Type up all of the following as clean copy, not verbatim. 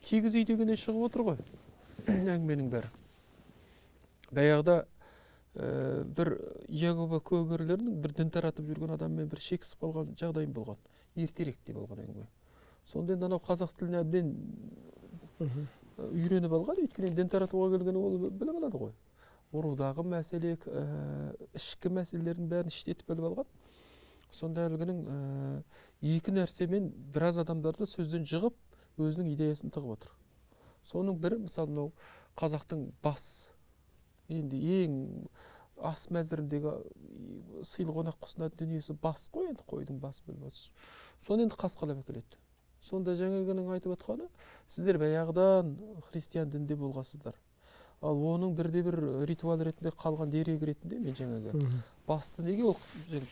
кигіз үй дегеннен шығып отыр ғой әңгіменің бәрі. Баяғыда бір Иегова куәгерлерінің бір дін таратып жүрген адаммен бір шекісіп қалған жағдайым болған. Ертеректе болған әңгіме. Сонда енді анау қазақ тілін әбден үйреніп алған, өйткені дін таратуға келген ол біліп алады ғой. Ұрудағы мәселе, ішкі мәселелердің бәрін іштетіп біліп алған. Сонда әлгінің екі нәрсемен біраз адамдарды сөзден жығып, өзінің идеясын тығып отыр. Соның бірі, мысалы, мынау қазақтың бас, енді ең ас мәзіріндегі сыйлы қонақ құсынатын дүниесі бас қой, енді қойдың басы біліп отырсыз. Соны енді қасқалап әкеледі. Сонда жаңағының айтып отқаны, сіздер баяғыдан христиан дінде болғансыздар. Ал оның бірде-бір ритуал ретінде қалған дерек ретінде мен жаңағы басты неге ол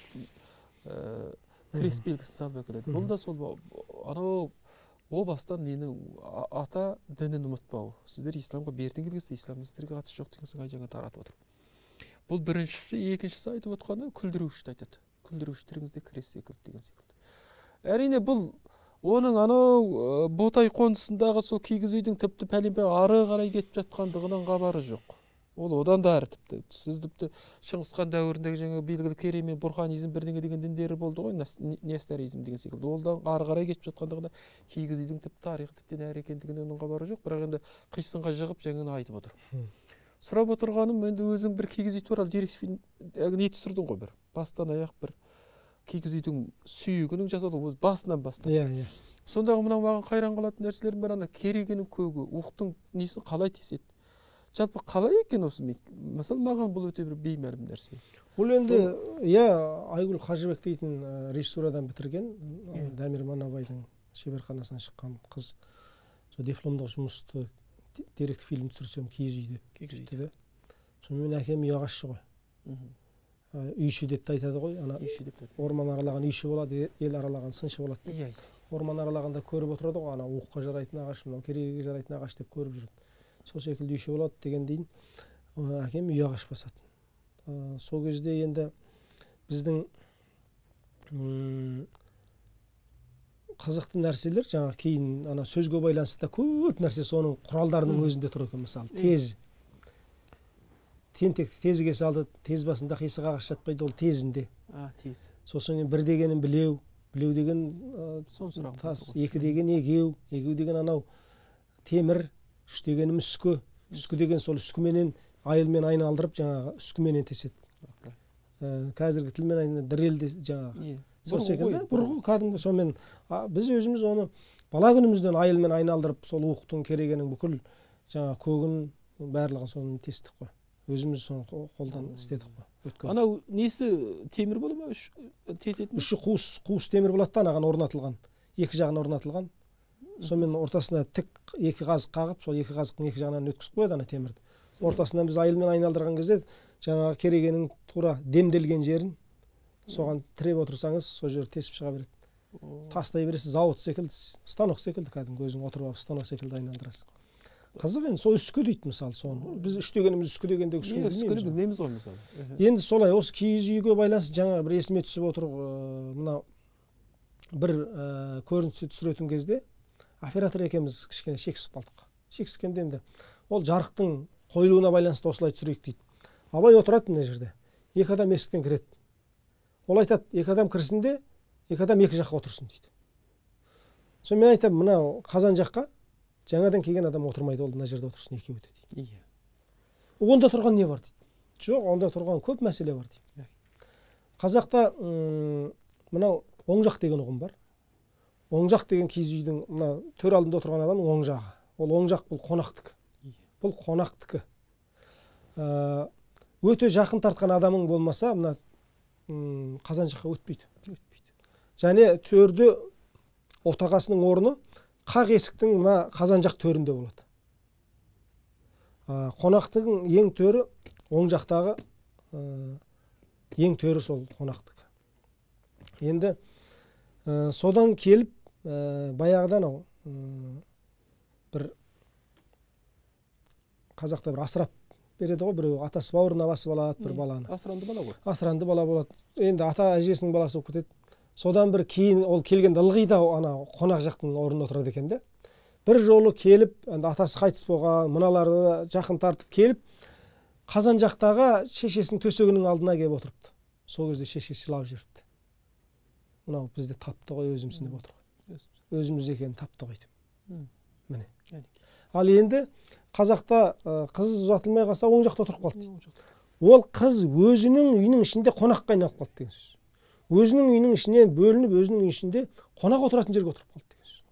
крест белгісі салып әкеледі. Бұл да сол анау о бастан нені ата дінін ұмытпау. Сіздер исламға бертін келгенсіздер, ислам сіздерге қатысы жоқ деген сыңай жаңа таратып отыр. Бұл біріншісі, екіншісі айтып отқаны күлдіруші айтады. Күлдірушілеріңізде крест секілді деген секілді. Әрине бұл оның анау Ботай қонысындағы сол кигіз үйдің тіпті пәленбай ары қарай кетіп жатқандығынан хабары жоқ. Ол одан да ары тіпті. Сіз тіпті Шыңғыс хан дәуіріндегі жаңағы белгілі керей мен бурханизм бірдеңе деген діндері болды ғой, нестаризм деген секілді. Олдан ары қарай кетіп жатқандығына кигіз үйдің тіпті тарихы тіптен әрі екендігінен хабары жоқ, бірақ енді қисынға жығып жаңағыны айтып отыр. Сұрап отырғаным, енді өзің бір кигіз үй туралы дерек не түсірдің ғой, бір бастан аяқ бір кигіз үйдің сүйегінің жасалуы басынан бастап. Сондағы мынау маған қайран қалатын нәрселердің бірі ана керегенің көгі, уықтың несін қалай теседі. Жалпы қалай екен осы? Мысалы, маған бұл өте бір беймәлім нәрсе. Бұл енді, Айгүл Қажыбек дейтін режиссурадан бітірген, Дамир Манабайдың шеберханасынан шыққан қыз. Дипломдық жұмысты деректі фильм түсірсем киіз үйде сөйтті. Сонымен әкем үй ағашшы ғой. Үйші деп те айтады ғой. Орман аралаған үйші болады, ел аралаған сыншы болады. Орман аралағанда көріп отырады ғой, ана уыққа жарайтын ағаш, мынау керегеге жарайтын ағаш деп көріп жүреді. Сол секілді үйші болады деген дейін әкем үй ағаш басады. Сол кезде енді біздің қызықты нәрселер, жаңа кейін ана сөзге байланысты көп нәрсе соның құралдарының өзінде тұр екен. Мысалы, тез. Тентекті тезге салды, тез басында қисық ағаш жатпайды, ол тезінде. Тез. Сосын бір дегенін білеу, білеу деген тас, екі деген егеу, егеу деген анау темір, үш дегені үскі, үскі деген сол үскіменен айылмен айналдырып, жаңағы үскіменен теседі. Қазіргі тілмен дірелді жаңағы. Сол секілді, бұрғы кәдімгі сонымен біз өзіміз оны бала күнімізден айылмен айналдырып, сол уықтың керегенің бүкіл жаңағы көгін барлығын соны тестік қой. Өзіміз соны қолдан істедік қой. Анау несі темір бола ма? Тесетін? Үші қуыс темір болады да, анаған орнатылған. Екі жағына орнатылған. Сонымен ортасына тік екі қазық қағып, сол екі қазықтың екі жағынан өткізіп қояды ана темірді. Ортасынан біз айылмен айналдырған кезде жаңағы керегенің тура демделген жерін соған тіреп отырсаңыз, сол жер тесіп шыға береді. Тастай бересіз, зауыт секілді, станок секілді кәдімгі өзің отырып алып станок секілді айналдырасыз. Қызық енді сол үскі дейді мысалы соны. Біз үш дегеніміз үскі дегенде үскіні білмейміз ғой мысалы. Енді солай осы киіз үйге байланысты жаңа бір есіме түсіп отыр, мына бір көріністі түсіретін кезде оператор екеуміз кішкене шекісіп қалдық. Шекіскенде енді ол жарықтың қойылуына байланысты осылай түсірейік дейді. Абай отырады мына жерде. Екі адам есіктен кіреді. Ол айтады, екі адам кірсінде, екі адам екі жаққа отырсын дейді. Соны мен айтамын, мынау қазан жаққа жаңадан келген адам отырмайды, ол мына жерде отырсын, екеуі дейді. Онда тұрған не бар дейді. Жоқ, онда тұрған көп мәселе бар дейді. Қазақта мынау оң жақ деген ұғым бар. Оң жақ деген киіз үйдің мына төр алдында отырған адамның оң жағы. Ол оң жақ бұл қонақтікі. Бұл қонақтікі. Өте жақын тартқан адамың болмаса, мына қазан жаққа өтпейді. Және төрде отағасының орны қақ есіктің мына қазан жақ төрінде болады. Қонақтың ең төрі оң жақтағы ең төрі сол қонақтық. Енді содан келіп баяғыдан бір қазақта бір асырап береді ғой, біреу атасы бауырына басып алады бір баланы. Асыранды бала ғой. Асыранды бала болады. Енді ата әжесінің баласы болып кетеді. Содан бір кейін ол келгенде ылғи да ана қонақ жақтың орнына отырады екен де. бір жолы келіп, атасы қайтыс болған, мыналарды жақын тартып келіп, қазан жақтағы шешесінің төсегінің алдына келіп отырыпты. Сол кезде шешесі жылап жіберіпті. Мынау бізді тапты ғой, өзімсін деп отыр ғой. Өзіміз екенін тапты ғой деп. Міне. Ал енді қазақта қыз ұзатылмай қалса оң жақта отырып қалды. Ол қыз өзінің үйінің ішінде қонаққа айналып қалды деген сөз. Өзінің үйінің ішінен бөлініп, өзінің үйінің ішінде қонақ отыратын жерге отырып қалды деген сөз.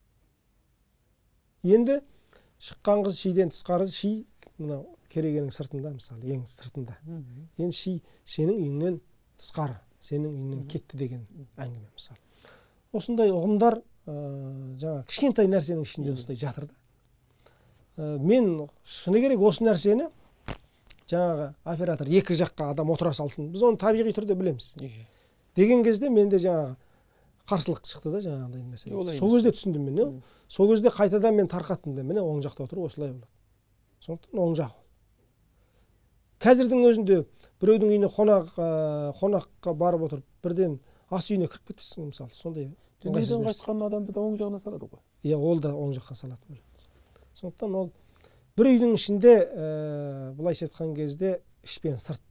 Енді шыққан қыз шиден тысқары, ши мынау керегенің сыртында, мысалы, ең сыртында. Енді ши сенің үйіңнен тысқары, сенің үйіңнен кетті деген әңгіме, мысалы. Осындай ұғымдар жаңа кішкентай нәрсенің ішінде осындай жатыр да. Мен шыны керек осы нәрсені жаңағы оператор екі жаққа адам отыра салсын. Біз оны табиғи түрде білеміз. Деген кезде менде жаңағы қарсылық шықты да жаңағыдай мәселе. Сол кезде түсіндім мен. Сол кезде қайтадан мен тарқаттым да, міне оң жақта отыру осылай болады. Сондықтан оң жақ. Қазірдің өзінде біреудің үйіне қонаққа барып отырып, бірден ас үйіне кіріп кетесің, мысалы, сондай. Дүниеден қашқан адамды да оң жағына салады ғой. Иә, ол да оң жаққа салады. Сондықтан ол бір үйдің ішінде былайша айтқан кезде іш пен сырт.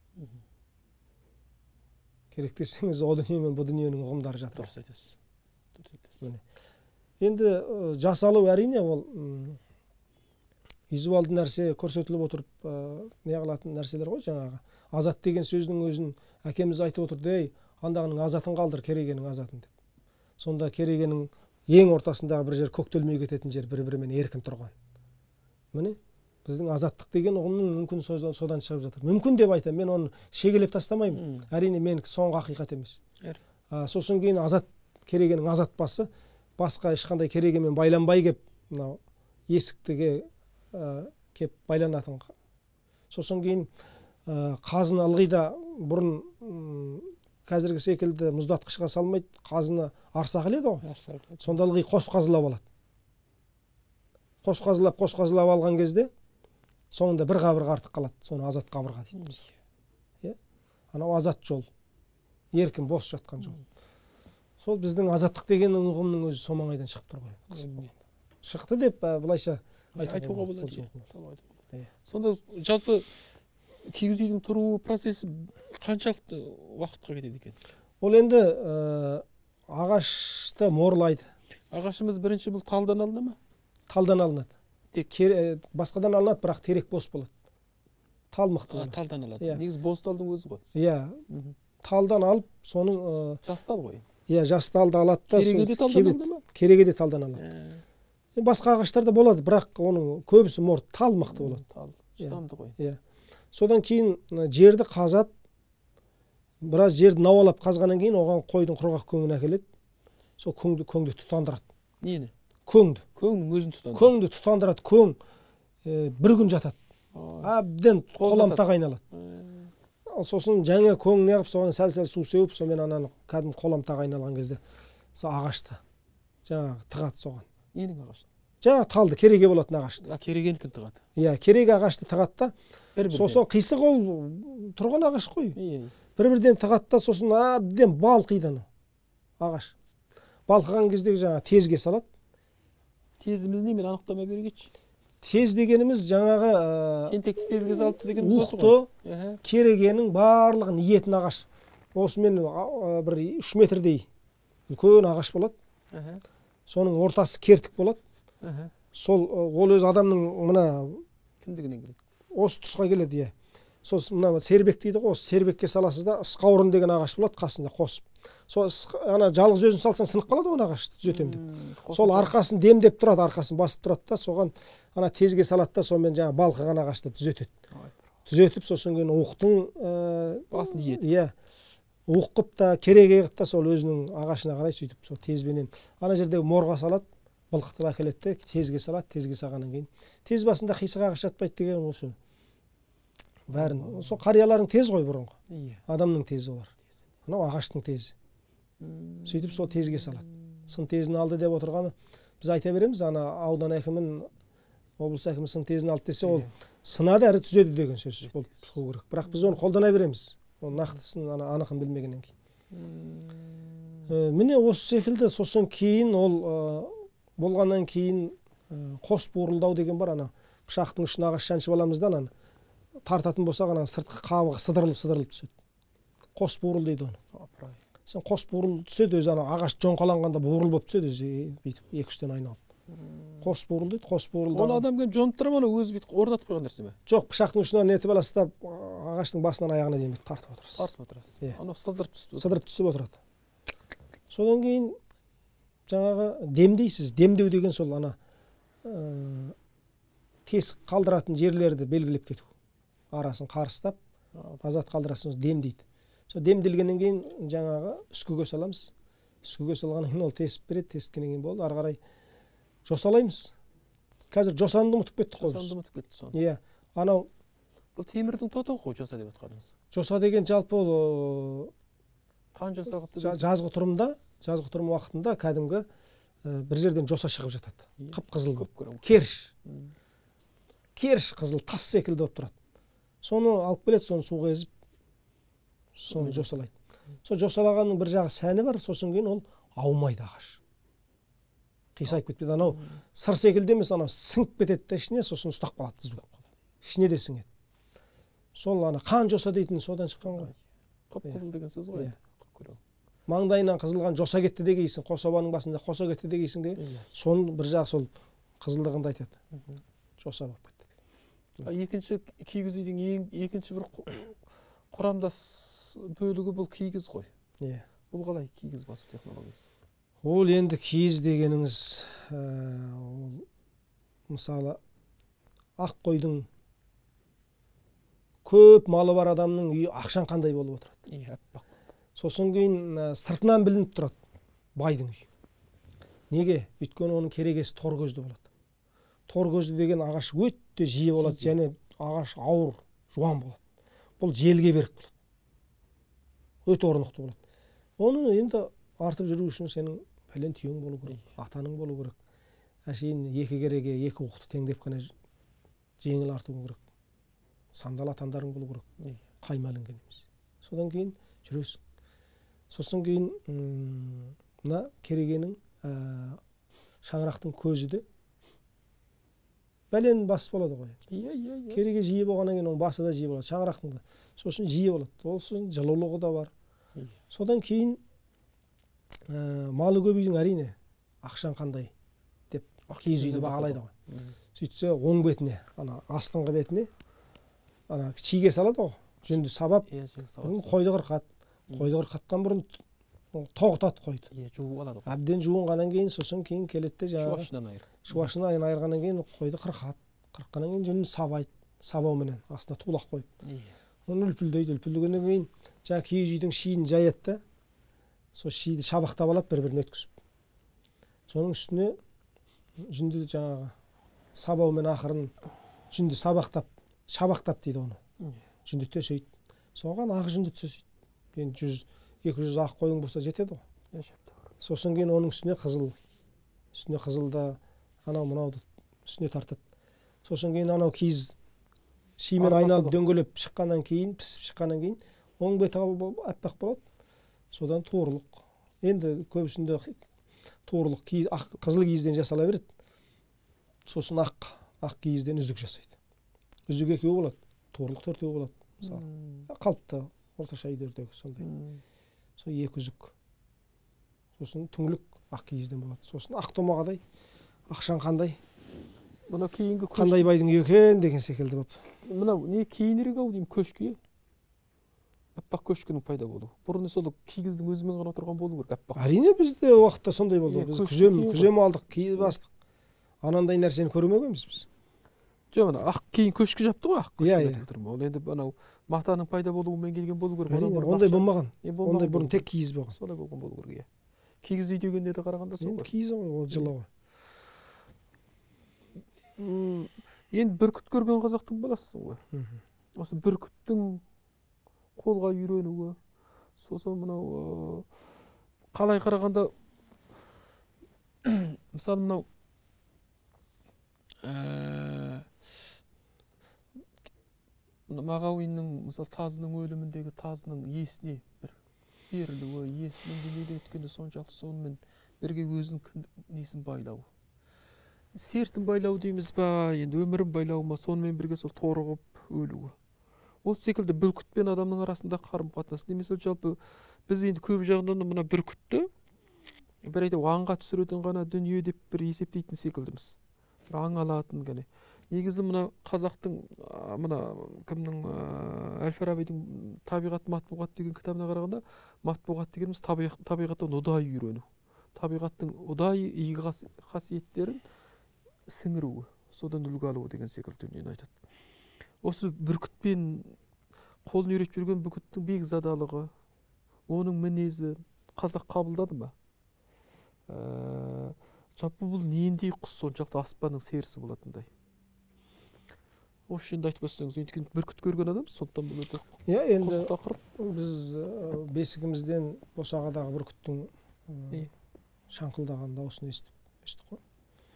Керек десеңіз, о дүние мен бұл дүниенің ұғымдары жатыр. Дұрыс айтасыз. Енді жасалу әрине ол визуалды нәрсе көрсетіліп отырып не қылатын нәрселер ғой, жаңағы. Азат деген сөздің өзін әкеміз айтып отырды, ей, андағының азатын қалдыр, керегенің азатын деп. Сонда керегенің ең ортасындағы бір жер көктелмей кететін жер бір-бірімен еркін тұрған. Міне, біздің азаттық деген ұғымның мүмкін содан шығып жатыр. Мүмкін деп айтамын, мен оны шегелеп тастамаймын. Әрине менікі соңғы ақиқат емес. Сосын кейін азат, керегенің азат басы басқа ешқандай керегемен байланбай кеп, мынау есіктіге кеп байланатын. Сосын кейін қазыны ылғи да бұрын қазіргі секілді мұздатқышқа салмайды, қазыны арса қыледі ғой. Сонда ылғи қос қазылап алады. Қос қазылап алған кезде соңында бір қабырға артық қалады. Соны азат қабырға дейді. Анау азат жол. Еркін бос жатқан жол. Сол біздің азаттық деген ұғымның өзі сол маңайдан шығып тұр ғой. Шықты деп былайша айтуға болады. Сонда жалпы кигіз үйдің тұру процесі қаншалықты уақытқа кетеді екен? Ол енді ағашты морлайды. Ағашымыз бірінші бұл талдан алынады ма? Талдан алынады. Басқадан алынады, бірақ терек бос болады. Тал мықты болады. Талдан алады. Негізі бос талдың өзі ғой. Иә. Талдан алып, соның жастал ғой. Иә, жасталды алады да. Кереге де талдан алады ма? Кереге де талдан алады. Басқа ағаштарда болады, бірақ оның көбісі морт, тал мықты болады. Тал, шыдамды ғой. Иә. Содан кейін жерді қазады, біраз жерді науалап қазғаннан кейін оған қойдың құрғақ көңін әкеледі. Сол көңді тұтандырады. Нені? Көңді. Көңнің өзін тұтандырады. Көңді тұтандырады, көң бір күн жатады. Әбден қоламтақ айналады. Сосын жаңа көң неғып, соған сәл-сәл су сеуіп, сонымен ананы кәдімгі қоламтақ айналған кезде ағашты жаңағы тығады соған. Ненің ағашты? Жаңа талды, кереге болатын ағашты. Керегенікін тығады. Иә, кереге ағашты тығады да, сосын қисық ол тұрған ағаш қой. Бір-бірден тығады да, сосын әбден балқиды ағаш. Балқыған кезде жаңа тезге салады. Тезіміз не, мен анықтама берегетші. Тез дегеніміз жаңағы кентекті тезге салыпты дегеніміз осы ғой. Уқты, керегенің барлығын иетін ағаш. Осымен бір 3 метрдей үлкен ағаш болады. Соның ортасы кертік болады. Сол ол өз адамның мына кімдігінен келеді. Осы тұсқа келеді, Сосын мына сербек дейді ғой, осы сербекке саласыз да, ысқаурын деген ағаш болады, қасында қосып. Сол ана жалғыз өзін салсаң сынып қалады ғой ағашты, түзетем деп. Сол арқасын демдеп тұрады, арқасын басып тұрады да, соған ана тезге салады да, сонымен жаңа балқыған ағашты түзетеді. Түзетіп, сосын кейін уықтың басын иеді. Иә. Уқып та, кереге қып та сол өзінің ағашына қарай сөйтіп, сол тезбенен ана жердегі морға салады, былқытып әкеледі, тезге салады, тезге салғаннан кейін. Тез басында қисық ағаш жатпайды деген осы. Бәрін. Сол қариялардың тез ғой бұрынғы. Адамның тезі олар. Анау ағаштың тезі. Сөйтіп сол тезге салады. Сын тезін алды деп отырғаны біз айта береміз, ана аудан әкімін, облыс әкімі сын тезін алды десе, ол сынады әрі түзеді деген сөз болып шығу керек. Бірақ біз оны қолдана береміз. Оның нақтысын анығын білмегеннен кейін. Міне осы секілді, сосын кейін ол болғаннан кейін қос буырылдау деген бар, ана пышақтың ұшына ағаш шаншып аламыз да, ананы тартатын болсақ, ана сыртқы қабығы сыдырылып түседі. Қос буырыл дейді оны. Сен қос буырыл түседі, өзі ана ағаш жоңқаланғанда буырыл болып түседі, өзі бүйтіп екі-үштен айналып. Қос буырыл дейді, қос буырылда. Оны адам келіп жонып тұра ма, өзі бүйтіп орнатып қойған нәрсе ме? Жоқ, пышақтың ұшынан нетіп аласыз да, ағаштың басынан аяғына дейін бүйтіп тартып отырасыз. Тартып отырасыз. Анау сыдырып түсіп отырады. Содан кейін жаңағы демдейсіз. Демдеу деген сол ана тесік қалдыратын жерлерді белгілеп кету. Арасын қарыстап, азат қалдырасыз, демдейді. Сол демделгеннен кейін жаңағы үскіге саламыз. Үскіге салғаннан кейін ол тесіп береді, тесіткеннен кейін болды. Ары қарай жосалаймыз. Қазір жосанды ұмытып кеттік қой біз. Жосанды ұмытып кетті соны. Иә. Анау бұл темірдің тоты ғой жоса деп жатқаныңыз. Жоса деген жалпы ол қан жоса қыпты. Жазғы тұрым уақытында кәдімгі бір жерден жоса шығып жатады. Қып-қызыл керіш. Керіш қызыл тас секілді болып тұрады. Соны алып келеді, соны суға езіп, соны жосалайды. Сол жосалағанның бір жағы сәні бар, сосын кейін ол аумайды ағаш. Қисайып кетпейді. Анау сыр секілді емес, анау сіңіп кетеді де ішіне, сосын ұстап қалады, ішіне де сіңеді. Сол ана қан жоса дейтін содан шыққан ғой. Қып-қызыл деген сөз ғой. Маңдайынан қызылған жоса кетті дегейсің, қособаның басында қоса кетті дегейсің де, соның бір жағы сол қызылдығында айтады. Жоса болып кетті. Екінші кигіз үйдің екінші бір құрамдас бөлігі бұл кигіз ғой. Бұл қалай кигіз басу технологиясы? Ол енді киіз дегеніңіз, мысалы, ақ қойдың көп малы бар адамның үйі ақшан қандай болып отырады. Сосын кейін сыртынан білініп тұрады байдың үйі. Неге? Өйткені оның керегесі тор көзді болады. Тор көзді деген ағаш өтте жиі болады, және ағаш ауыр, жуан болады. Бұл желге берік болады. Өте орнықты болады. Оны енді артып жүру үшін сенің пәлен түйең болу керек, атаның болу керек. Әшейін екі кереге, екі оқты теңдеп қана жеңіл арту керек. Сандал атандарың болу керек. Қаймалынген емес. Содан кейін жүресің. Сосын кейін мына керегенің шаңырақтың көзі де бәлен бас болады ғой. Кереге жиі болғаннан кейін оның басы да жиі болады, шаңырақтың да. Сосын жиі болады. Сосын жылулығы да бар. Содан кейін малы көп үйдің әрине ақшан қандай деп киіз үйді бағалайды ғой. Сөйтсе оң бетіне, ана астыңғы бетіне ана чиге салады ғой. Жүнді сабап, қойды қырқат. Қойды қырқаттан бұрын тоғытады қойды. Жуып алады. Әбден жуынғаннан кейін сосын кейін келеді де жаңағы шуашынан айырғаннан кейін қойды қырқат. Қырыққаннан кейін жүнін сабайды. Сабауменен астына тулақ қойып. Оны үлпілдейді. Үлпілдегеннен кейін жаңағы киіз үйдің шиін жаяды да сол шиді шабақтап алады, бір-біріне өткізіп. Соның үстіне жүнді жаңағы сабаумен ақырын жүнді шабақтап дейді оны. Жүнді төсейді. Соған ақ жүнді төсейді. Енді 100-200 ақ қойың болса жетеді ғой. Сосын кейін оның үстіне қызыл да анау мынауды үстіне тартады. Сосын кейін анау киіз шимен айналып дөңгелеп шыққаннан кейін, пісіп шыққаннан кейін оң беті аппақ болады. Содан туырлық. Енді көбісінде туырлық қызыл киізден жасала береді. Сосын ақ киізден үзік жасайды. Үзік екеуі болады, туырлық төртеуі болады. Мысалы, қалыпты орташа үйлердегі сондай. Сол екі үзік. Сосын түңлік ақ киізден болады. Сосын ақ томағадай, ақшан қандай. Бұна кейінгі қандай байдың екен деген секілді болып. Мынау не кейінірек ау деймін, көшке. Аппақ көшкінің пайда болу. Бұрын сол кигіздің өзімен ғана отырған болу керек, аппақ. Әрине бізде уақытта сондай болды. Біз күзем алдық, киіз бастық. Анандай нәрсені көрмегенбіз біз. Жоқ, ана ақ кейін көшкі жапты ғой, ақ көшкі деп тұрмын. Ол енді анау матаның пайда болуымен келген болу керек. Әрине, ондай болмаған. Ондай бұрын тек киіз болған. Солай болған болу керек. Кигіз үй деген неде қарағанда сол. Енді киіз ғой, ол жылы ғой. Енді бүркіт көрген қазақтың баласысың ғой. Осы бүркіттің қолға үйренуі, сосын мынау қалай қарағанда мысалы мынау Мағауиннің мысалы тазының өліміндегі тазының есіне бір берілуі, есінің дүниеден өткенде соншалық сонымен бірге өзінің несін байлауы. сертін байлау дейміз ба, енді өмірін байлау ма, сонымен бірге сол торығып өлуі. Ол секілді бүркіт пен адамның арасында қарым қатынас. Немесе жалпы біз енді көп жағынан мына бүркітті бір айтып аңға түсіретін ғана дүние деп бір есептейтін секілдіміз. Бір аң алатын ғана. Негізі мына қазақтың мына кімнің Әл-Фарабидің табиғат матбуғат деген кітабына қарағанда, матбуғат дегеніміз табиғаттан ұдайы үйрену. Табиғаттың ұдайы игі қасиеттерін сіңіруі, содан үлгі алуы деген секілді дүниені айтады. Осы бүркітпен қолын үйретіп жүрген бүркіттің бекзадалығы, оның мінезі қазақ қабылдады ма? Жалпы бұл нендей құс соншалықты аспанның серісі болатындай? Осы жөнінде айтып өтсеңіз, өйткені бүркіт көрген адамбыз, сондықтан бұл өте енді құнды тақырып. біз бесігімізден босағадағы бүркіттің шаңқылдаған дауысын естіп қой.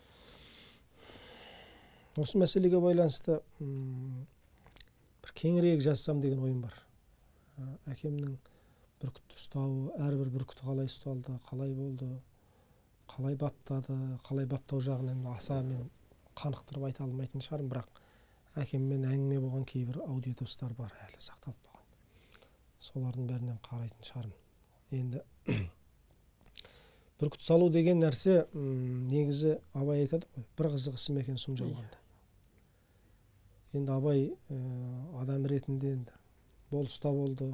Осы мәселеге байланысты бір кеңірек жазсам деген ойым бар. Әкемнің бүркітті ұстауы, әрбір бүркіті қалай ұсталды, қалай болды, қалай баптады, қалай баптау жағынан аса мен қанықтырып айта алмайтын шығармын, бірақ әкеммен әңгіме болған кейбір аудио дыбыстар бар, әлі сақталып қалған. Солардың бәрінен қарайтын шығармын. Енді бүркіт салу деген нәрсе негізі Абай айтады ғой, бір қызық ісім екен сұм жалғанда. Енді Абай адам ретінде болыста болды,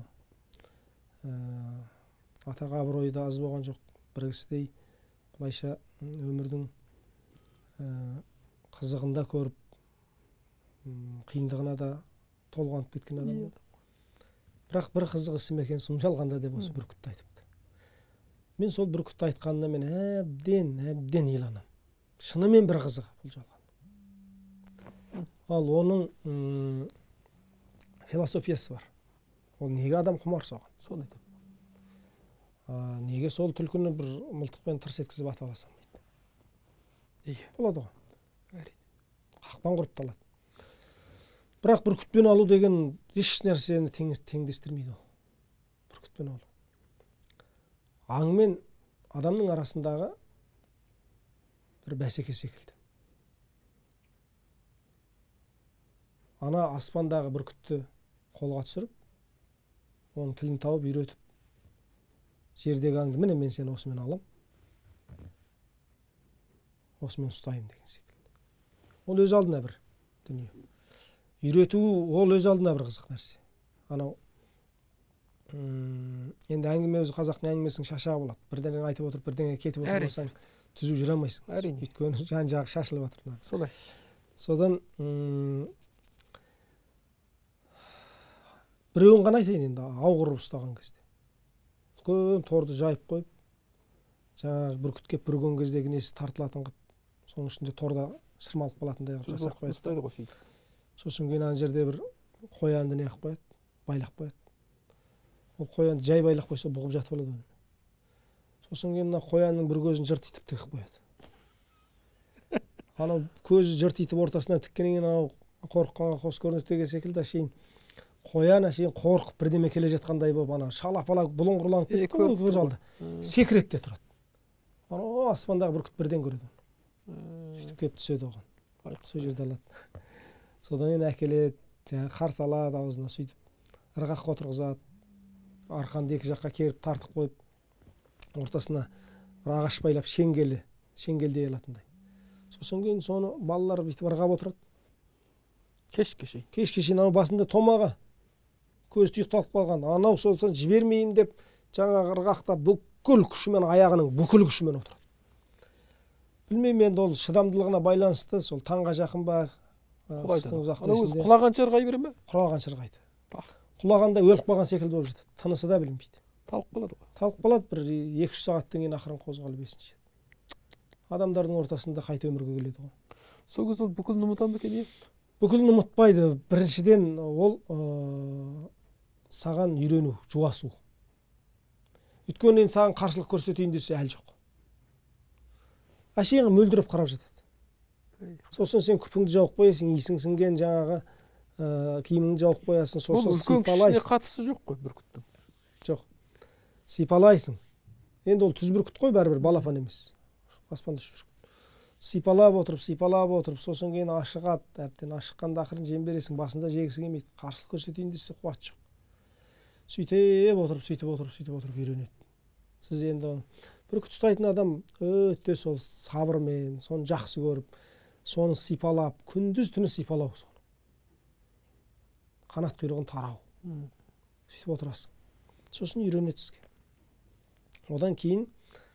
атақ абыройы да аз болған жоқ, бір кісідей былайша өмірдің қызығында көріп, қиындығына да толғанып кеткен адам болды. Бірақ бір қызық ісім екен сұм жалғанда деп осы бүркітті айтыпты. Мен сол бүркітті айтқанына мен әбден иланам. Шынымен бір қызығы бұл жалған. Ал оның философиясы бар. Ол неге адам құмар соған? Соны айтам. Неге сол түлкіні бір мылтықпен тырс еткізіп ата аласам дейді. Болады ғой. Қақпан құрып талады. Бірақ бүркітпен алу деген еш нәрсені теңдестірмейді ол. Бүркітпен алу. Аң мен адамның арасындағы бір бәсеке секілді. Ана аспандағы бүркітті қолға түсіріп, оның тілін тауып үйретіп, жердегі аңды міне мен сені осымен алам, осымен ұстайым деген секілді. Ол өз алдына бір дүние. Үйрету ол өз алдына бір қызық нәрсе. Анау енді әңгіме өзі қазақтың әңгімесінің шашағы болады. Бірдеңе айтып отырып, бірдеңе кетіп отырмасаң, түзу жүре алмайсың. Әрине. Өйткені жан-жағы шашылып жатыр. Солай. Содан біреуін ғана айтайын енді, ау құрып ұстаған кезде. Үлкен торды жайып қойып, жаңағы бүркіт кеп бүрген кездегі несі тартылатын қып, соның ішінде торда шырмалып қалатындай қылып жасап қояды. Сосын кейін ана жерде бір қоянды не қылып қояды, байлап қояды. Ол қоянды жай байлап қойса бұғып жатып алады. Сосын кейін қоянның бір көзін жыртитып тігіп қояды. Анау көзі жыртитып ортасынан тіккеннен кейін анау қорыққанға қос көрінеді деген секілді әшейін қоян әшейін қорқып бірдеме келе жатқандай болып ана шалапалап бұлыңғырланып кетіп қой көз алды. Секіреді де тұрады. Анау аспандағы бүркіт бірден көреді. Сөйтіп келіп түседі оған. Сол жерде алады. Содан кейін әкеледі, қарсы алады аузына, сөйтіп ырғаққа отырғызады. Арқанды екі жаққа керіп тартып қойып, ортасына ағаш байлап шеңгелдей алатындай. Сосын кейін соны балалар бүйтіп ырғап отырады. Кеш-кешейін анау басында томаға көз тұйықталып қалған. Анау сосын жібермеймін деп жаңағы ырғақта бүкіл күшімен, аяғының бүкіл күшімен отырады. Білмеймін енді ол шыдамдылығына байланысты, сол таңға жақын ба, қыстың ұзақ несінде. Құлаған шырғай бере ме? Құлаған шырғайды. Құлағанда өліп қалған секілді болып жатады. Тынысы да білінбейді. Талып қалады ғой. Талып қалады, бір 2-3 сағаттан кейін ақырын қозғалып есін жиады. Адамдардың ортасында қайта өмірге келеді ғой. Сол кезде ол бүкілін ұмытады ма екен? Бүкілін ұмытпайды. Біріншіден ол саған үйрену, жуасу. Өйткені саған қарсылық көрсетейін десе әлі жоқ. Әшейін мөлдіреп қарап жатады. Сосын сен күпіңді жауып қоясың, исің сіңген жаңағы киіміңді жауып қоясың, сосын сипалайсың. Үлкен кішіне қатысы жоқ қой бүркіттің. Жоқ. Сипалайсың. Енді ол түз бүркіт қой, бәрібір балапан емес. Аспанда жүрген. сипалап отырып, сосын кейін ашығады, әбден ашыққанда ақырын жем бересің, басында жегісі келмейді, қарсылық көрсетейін десе қуат жоқ. Сөйтіп отырып үйренеді. Сіз енді бүркіт ұстайтын адам өте сол сабырмен, соны жақсы көріп, соны сипалап, күндіз түні сипалау соны. Қанат құйрығын тарау. Сөйтіп отырасың. Сосын үйренеді сізге. Одан кейін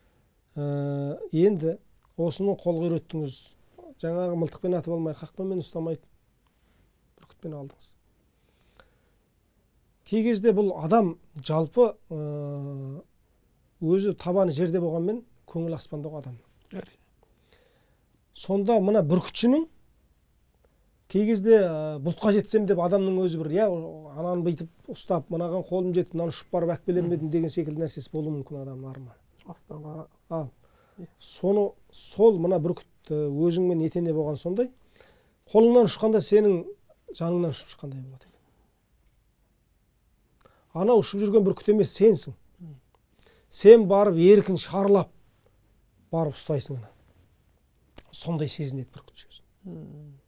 енді осының қолға үйреттіңіз. Жаңағы мылтықпен атып алмай, қақпамен ұстамайды. Бүркітпен алдыңыз. Кей кезде бұл адам жалпы өзі табаны жерде болғанмен көңіл аспандағы адам. Сонда мына бүркітшінің кей кезде бұлтқа жетсем деп адамның өзі бір, ананы бүйтіп ұстап, мынаған қолым жетіп, мынаны ұшып барып әкпелер ме едім деген секілді нәрсесі болуы мүмкін адамның арманы. Аспанға. Сол мына бүркіт өзіңмен етене болған сондай, қолыңнан ұшқанда сенің жаныңнан ұшып шыққандай болады екен. Ана ұшып жүрген бүркіт емес, сенсің. Сен барып еркін шарлап барып ұстайсың ана. Сондай сезінеді бүркіт өзін.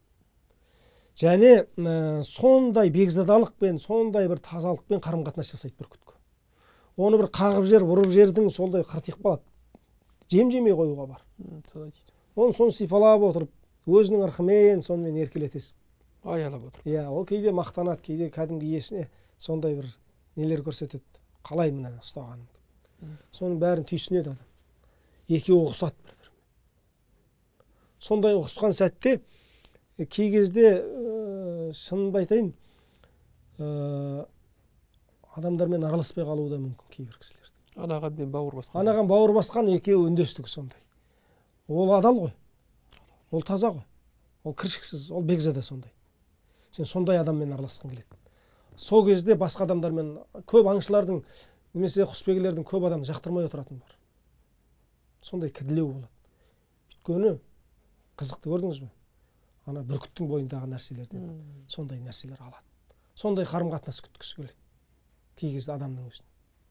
Және сондай бекзадалықпен, сондай бір тазалықпен қарым-қатынас жасайды бүркітке. Оны бір қағып жер, ұрып жердің солдай қыртиып қалады. Жем-жемей қоюға бар. Оны соны сипалап отырып, өзінің ырқымен сонымен еркелетесің. Аялап отыр. Ол кейде мақтанады, кейде кәдімгі иесіне сондай бір нелер көрсетеді. Қалай мына ұстағаным. Соның бәрін түйсінеді адам. Екеуі ұқсат бір-бір. Сондай ұқсқан сәтте кей кезде шынымды айтайын, адамдармен араласпай қалуы да мүмкін кейбір кісілер. Анаған бауыр басқан. Анаған бауыр басқан екеуі үндестігі сондай. Ол адал ғой. Ол таза ғой. Ол кіршіксіз, ол бекзада сондай. Сен сондай адаммен араласқың келеді. Сол кезде басқа адамдармен көп аңшылардың немесе құсбегілердің көп адам жақтырмай отыратын бар. Сондай кіділеу болады. Өйткені қызықты көрдіңіз бе? Ана бүркіттің бойындағы нәрселерден сондай нәрселер алады. Сондай қарым-қатынас күткісі келеді. Кей кезде адамның өзін.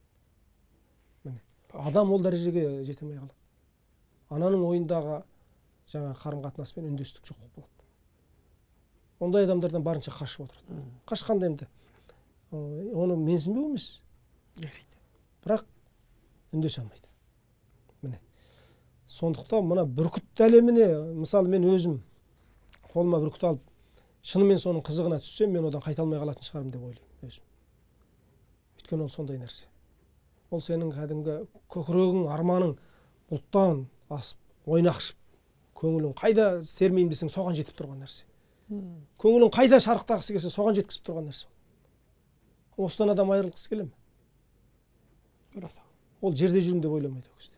Адам ол дәрежеге жетемей қалады. Ананың ойындағы жаңа қарым-қатынаспен үндестік жоқ болады. Ондай адамдардан барынша қашып отырады. Қашқанда енді оны менсінбеу емес. Бірақ үндесе алмайды. Міне. Сондықтан мына бүркіт әлеміне, мысалы мен өзім қолыма бүркіт алып, шынымен соның қызығына түссем, мен одан қайта алмай қалатын шығармын деп ойлаймын өзім. Өйткені ол сондай нәрсе. Ол сенің кәдімгі көкірегің, арманың бұлттан асып, ойнақшып, көңілің қайда сермейін десең, соған жетіп тұрған нәрсе. Көңілің қайда шарықтағысы келсе, соған жеткізіп тұрған нәрсе. Осыдан адам айырылғысы келе ме? Ол жерде жүрмін деп ойламайды ол кезде.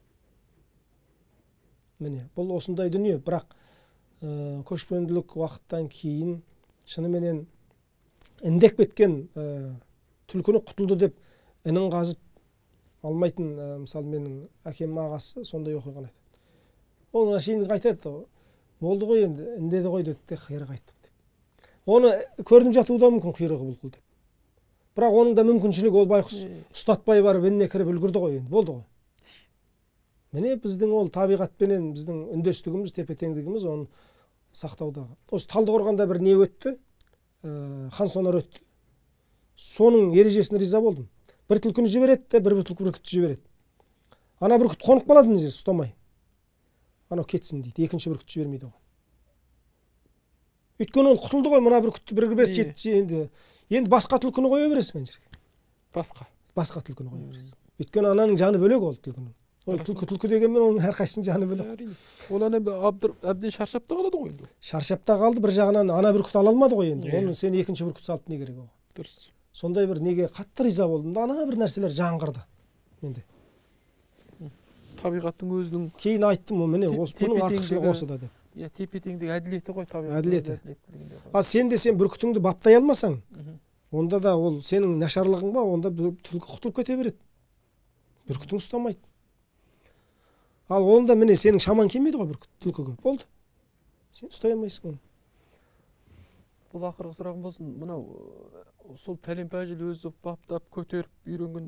Міне, бұл осындай дүние, бірақ көшпенділік уақыттан кейін шыныменен індек кеткен түлкіні құтылды деп інін қазып алмайтын, мысалы менің әкем ағасы сондай оқиғаны айтады. Оның әшейін қайтады, болды ғой енді, індеді ғой деді де қиыры қайттым деп. Оны көрініп жатуы да мүмкін қиырығы бұлқыл деп. Бірақ оның да мүмкіншілік, ол байқұс ұстатпай барып ініне кіріп үлгірді ғой енді, болды ғой. Міне біздің ол табиғатпенен біздің үндестігіміз, тепе-теңдігіміз оны сақтаудағы. Осы Талдықорғанда бір не өтті, хан сонар өтті. Соның ережесіне риза болдым. Бір түлкіні жібереді де, бір бүркітті жібереді. Ана бүркіт қонып қалады мына жер, ұстамай. Анау кетсін дейді, екінші бүркітті жібермейді оған. Өйткені ол құтылды ғой, мына бүркітті бір жетті енді басқа түлкіні қоя бересің ана жерге. Басқа түлкіні қоя бересің. Өйткені ананың жаны бөлек ол түлкінің. Ол түлкі дегенмен оның әрқайсының жаны бөлек. Ол ана әбден шаршап та қалады ғой енді. Шаршап та қалды, бір жағынан ана бүркіт ала алмады ғой енді. Оны сен екінші бүркіт салып не керек оған? Дұрыс. Сондай бір неге қатты риза болдым да, ана бір нәрселер жаңғырды менде. Табиғаттың өзінің кейін айттым, міне бұның артықшылығы осы да деп. Тепе-теңдік әділеті ғой табиғат. Әділеті. Сен де сен бүркітіңді баптай алмасаң, онда да ол сенің нашарлығың ба, онда түлкі құтылып кете береді. Бүркітің ұстамайды. Ал онда міне сенің шаман келмейді ғой бүркіт түлкіге. Болды. Сен ұстай алмайсың оны. Бұл ақырғы сұрағым болсын, мынау сол пәлен-пәжіл өзі баптап, көтеріп, үйренген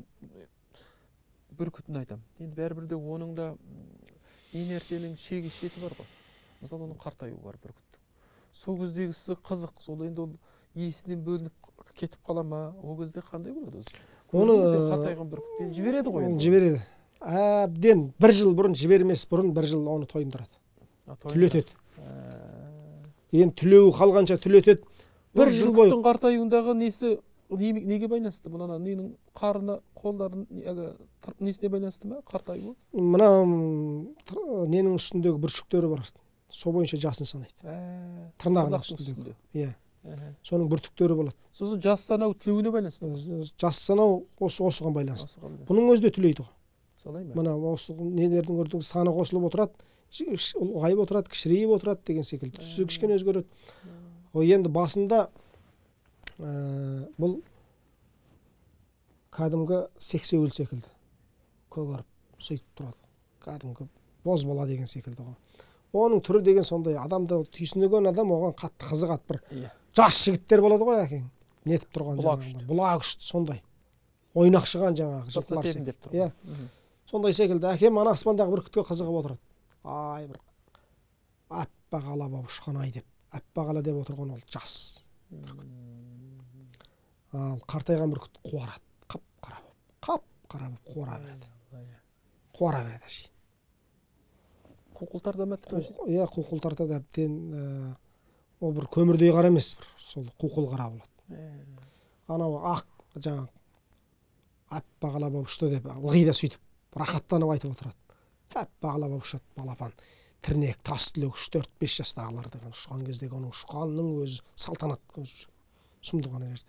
бүркітін айтам. Енді бәрібір де оның да не нәрсенің шеті бар ғой. Мысалы оның қартаюы бар бүркіттің. Сол кездегісі қызық. Сол енді ол иесінен бөлініп кетіп қала ма? Ол кезде қандай болады өзі? Оны Қартайған бүркіттен жібереді ғой енді. Жібереді. Әбден 1 жыл бұрын жібермес бұрын 1 жыл оны тойындырады. Түлетеді. Енді түлеуі қалғанша түлетеді. 1 жыл бойы. Бүркіттің қартаюындағы несі неге байланысты? Мына ненің қарына, қолдарын несіне байланысты ма? Қартаюы? Мына ненің үстіндегі бүршіктері бар. Со бойынша жасын санайды. Тырнағының үстіндегі. Иә. Соның бүртіктері болады. Сосын жас санау түлеуіне байланысты. Жас санау осыған байланысты. Бұның өзі де түлейді ғой. Солай ма? Мына осы нелердің өрдің саны қосылып отырады, ұлғайып отырады, кішірейіп отырады деген секілді. Түсі кішкене өзгереді. Енді басында бұл кәдімгі сексеуіл секілді. Көгеріп, сөйтіп тұрады. Кәдімгі бозбала деген секілді ғой. Оның түрі деген сондай, адамды түйсінген адам оған қатты қызығады. Бір жас жігіттер болады ғой әкең. Нетіп тұрған жаңағы. Бұлақ күшті сондай. Ойнақшыған жаңағы жылқылар секілді. Иә. Сондай секілді әкем ана аспандағы бүркітке қызығып отырады. Ай бір аппақ ала болып ұшқан ай деп. Аппақ ала деп отырған ол жас бүркіт. Ал қартайған бүркіт қуарады. Қап-қара болып қуара береді. Қуара береді әшейін. Қуқылтар да ма? Иә, қуқылтар да әбден ол бір көмірдей қара емес, бір сол қуқыл қара болады. Анау ақ жаңағы аппақ ала болып ұшты деп ылғи да сөйтіп рахаттанып айтып отырады. Аппақ ала болып ұшады балапан. Тірнек, тас түлек 3-4-5 жастағылар деген ұшқан кездегі оның ұшқанның өзі салтанат сұмды ғана жерде.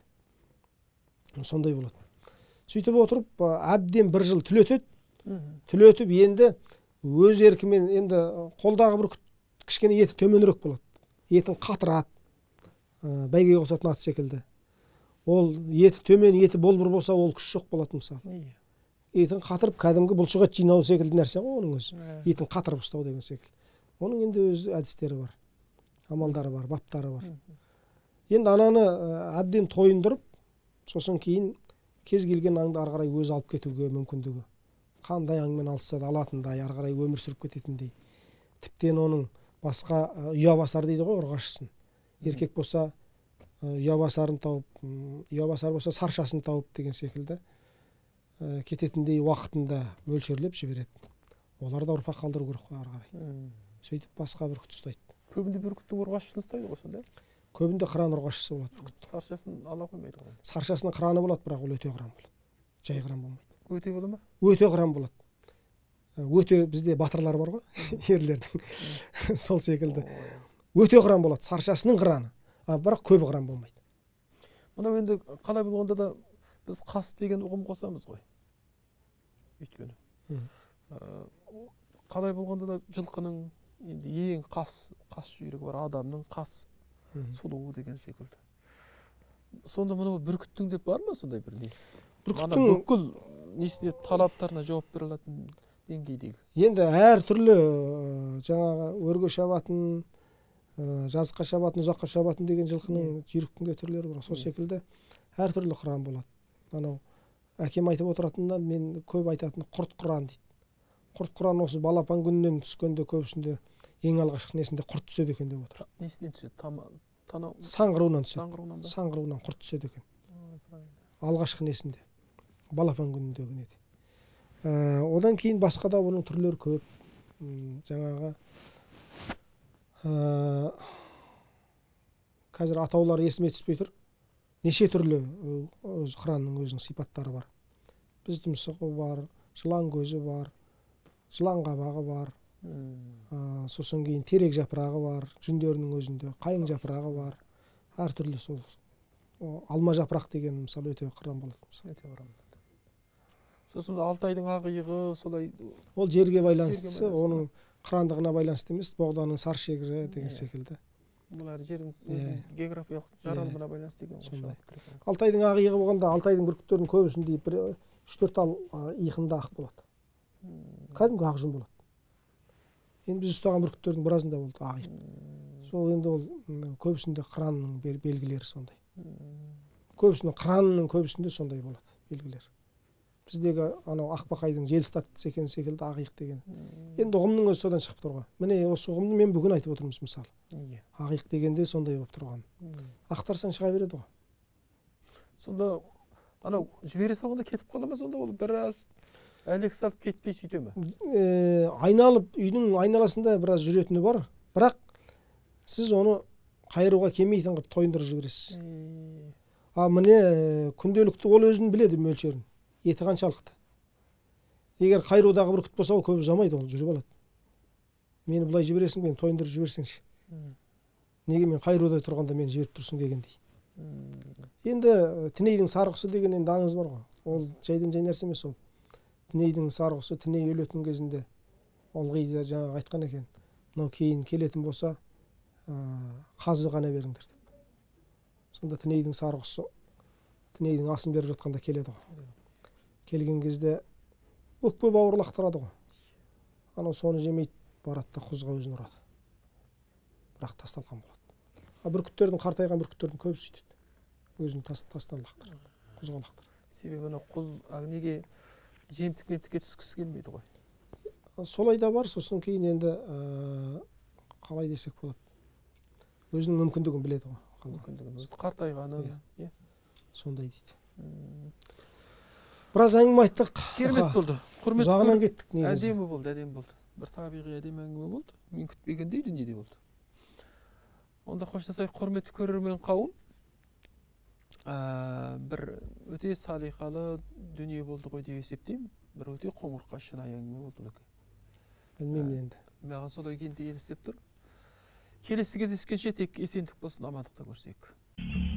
Сондай болады. Сөйтіп отырып әбден 1 жыл түлетеді. Түлетіп енді өз еркімен енді қолдағы бүркіт кішкене еті төменірек болады. Етін қатырады. Бәйгеге қосатын ат секілді. Ол еті төмен, еті болбыр болса, ол күш жоқ болады мысалы. Етін қатырып, кәдімгі бұлшық ет жинау секілді нәрсе ғой оның өзі. Етін қатырып ұстау деген секілді. Оның енді өз әдістері бар. Амалдары бар, баптары бар. Енді ананы әбден тойындырып, сосын кейін кез келген аңды ары қарай өзі алып кетуге мүмкіндігі. Қандай аңмен алса да алатындай, ары қарай өмір сүріп кететіндей. Тіптен оның басқа ұябасар дейді ғой ұрғашысын. Еркек болса ұябасарын тауып, ұябасар болса саршасын тауып деген секілді кететіндей уақытында мөлшерлеп жібереді. Олар да ұрпақ қалдыру керек қой ары қарай. Сөйтіп басқа бүркіт ұстайды. Көбінде бүркіттің ұрғашысын ұстайды ғой сонда? Көбінде қыран ұрғашысы болады бүркіт. Саршасын ала қоймайды ғой. Саршасының қыраны болады, бірақ ол өте қыран болады. Жай қыран болмайды. Өте бола ма? Өте қыран болады. Өте бізде батырлар бар ғой, ерлердің. Сол секілді. Өте қыран болады, саршасының қыраны. Бірақ көбі қыран болмайды. Мынау енді қалай болғанда да біз қас деген ұғым қосамыз ғой. Өйткені. Қалай болғанда да жылқының енді ең қас жүйрігі бар, адамның қас сұлуы деген секілді. Сонда мынау бүркіттің деп бар ма сондай бір несі? Бүркіттің бүкіл несіне талаптарына жауап бере алатын деңгейдегі. Енді әр түрлі жаңағы өрге шабатын, жазыққа шабатын, ұзаққа шабатын деген жылқының жүйріктің де түрлері бар. Сол секілді әр түрлі қыран болады. Анау әкем айтып отыратыннан мен көп айтатын құрт қыран дейді. Құрт қыран осы балапан күнінен түскенде көбісінде ең алғашқы несінде құрт түседі екен деп отыр. Несінен түседі? Саңғыруынан түседі. Саңғыруынан құрт түседі екен. Алғашқы несінде. Балапан күніндегі неде. Одан кейін басқа да оның түрлері көп. Жаңағы қазір атаулар есіме түспей тұр. Неше түрлі өз қыранның өзінің сипаттары бар. Біз тұмсығы бар, жылан көзі бар, жылан қабағы бар. Сосын кейін терек жапырағы бар, жүндерінің өзінде, қайың жапырағы бар. Әр түрлі сол алма жапырақ деген мысалы өте қыран болады. Өте қыран. Сосын Алтайдың ақиығы солай. Ол жерге байланысты, оның қырандығына байланысты емес, боғданың саршегірі деген секілді. Бұлар жердің географиялық жаралымына байланысты деген ғой. Алтайдың ақиығы болғанда, Алтайдың бүркіттерінің көбісінде 3-4 ал иығында ақ болады. Кәдімгі ақ жүн болады. Енді біз ұстаған бүркіттердің біразында болды ақ иық. Сол енді ол көбісінде қыранның белгілері сондай. Көбісінде қыранның көбісінде сондай болады белгілер. Биздеги анау акбакайдын жел статысы экен секилди акыйык деген. Енді ұғымның өзі содан шығып тұрған. Міне осы ұғымды мен бүгін айтып отырмыз мысалы. Ақиық дегенде сондай болып тұрған. Ақтарсаң шыға береді ғой. Сонда анау жібере салғанда кетіп қала ма, сонда ол біраз әлек салып кетпей сөйте ме? Айналып үйдің айналасында біраз жүретіні бар. Бірақ сіз оны қайыруға келмейтін қылып тойындырып жібересіз. Міне күнделікті ол өзін біледі мөлшерін. Еті қаншалықты. Егер қайрудағы бүркіт болса, ол көп ұзамайды, ол жүріп алады. Мені бұлай жібересің, мені тойындырып жіберсеңші. Неге мен қайруда тұрғанда мені жіберіп тұрсың дегендей. Енді тінейдің сарғысы деген енді аңыз бар ғой. Ол жайдан жай нәрсе емес ол. Тінейдің сарғысы тіней өлетін кезінде ылғи да жаңағы айтқан екен. Мынау кейін келетін болса, қазы ғана беріңдер деп. Сонда тінейдің сарғысы тінейдің асын беріп жатқанда келеді ғой. Келген кезде өкпе бауыр лақтырады ғой. Анау соны жемейді, барады да құзға өзін ұрады. Бірақ тасталған болады. Бүркіттердің, қартайған бүркіттердің көбісі сөйтеді. Өзін тастан лақтырады, құзға лақтырады. Себебі ана құз неге жемтік-мемтікке түскісі келмейді ғой. Солай да бар, сосын кейін енді қалай десек болады. Өзінің мүмкіндігін біледі ғой. Мүмкіндігін, өзі қартайғанын. Сондай дейді. Біраз әңгіме айттық. Керемет болды. Ұзағынан кеттік негізі. Әдемі болды. Бір табиғи әдемі әңгіме болды. Мен күтпегендей дүниеде болды. Онда қоштасайық, құрметті көрермен қауым. Бір өте салиқалы дүние болды ғой деп есептеймін. Бір өте қоңырқай шынайы әңгіме болды. Білмеймін енді. Маған солай елестеп тұр. Келесі кездескенше тек есендік болсын, амандықта көрсек.